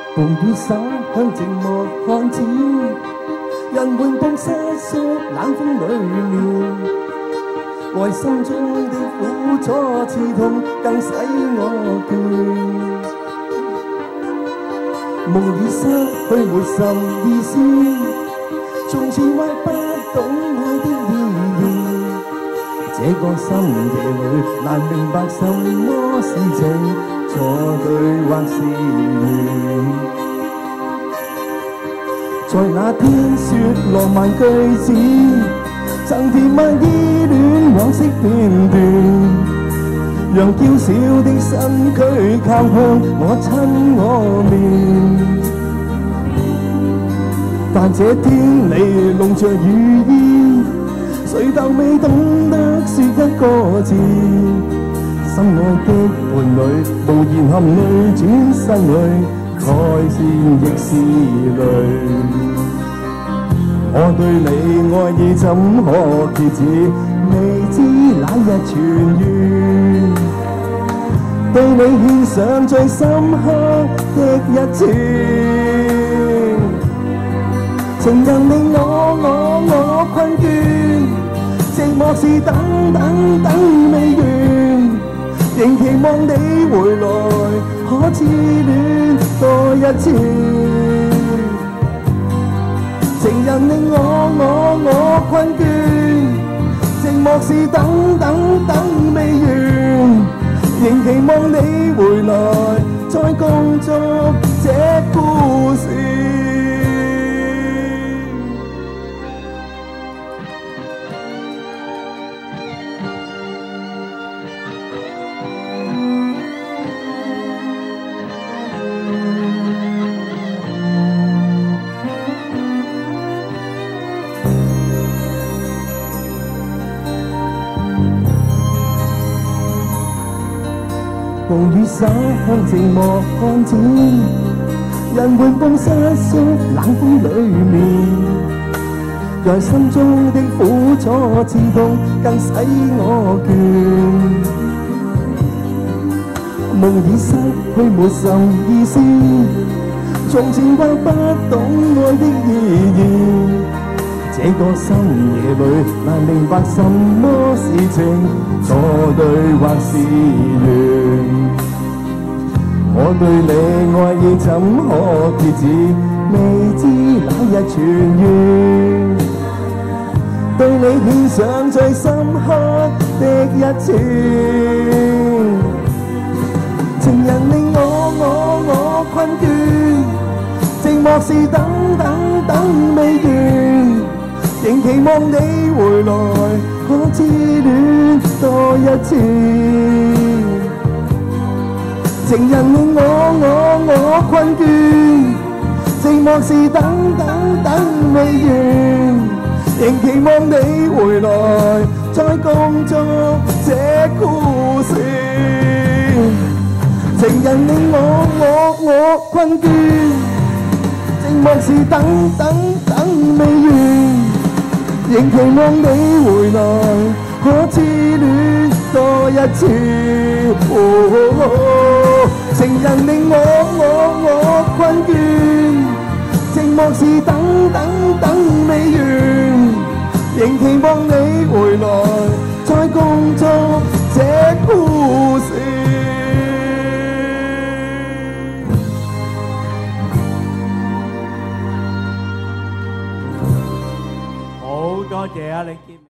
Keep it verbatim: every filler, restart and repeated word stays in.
风雨洒向寂寞看展，人滿布瑟縮冷風裏面，內心中的苦楚刺痛更使我倦。夢已失去沒什意思，從前懷不懂愛的意義。這個深夜裏難明白什麼是情，錯對或是緣。在那天說浪漫句子，曾填滿依戀往昔片段，讓嬌小的身軀靠向我親我面。但這天你弄着雨衣，誰都未懂得說一個字。心愛的伴侶無言含淚轉身裏，開先亦是淚。我對你愛意怎可揭止，未知哪日痊癒。對你獻上最深刻的一次，情人令我我我困倦，寂寞是等等等未完，仍期望你回來，可痴戀多一次。情人令我我我困倦，寂寞是等等等未完，仍期望你回來，再共築這故事。風雨灑向寂寞看展，人滿布瑟縮冷風裏面，讓心中的苦楚刺痛更使我倦。夢已失去沒什意思，從前或不懂愛的意義。這個深夜裏難明白什麼是情，錯對或是緣。我對你愛意怎可揭止，未知哪日痊癒。對你獻上最深刻的一次，情人令我我我困倦，寂寞是等等等未完，仍期望你回來，可痴戀多一次。情人令我我我困倦，寂寞是等等等未完，仍期望你回來，再共築這故事。情人令我我我困倦，寂寞是等等等未完，仍期望你回來，可痴戀多一次。哦哦哦，情人令我我我困倦，寂寞是等等等未完，仍期望你回來，再共築這故事。 好多謝啊，李健。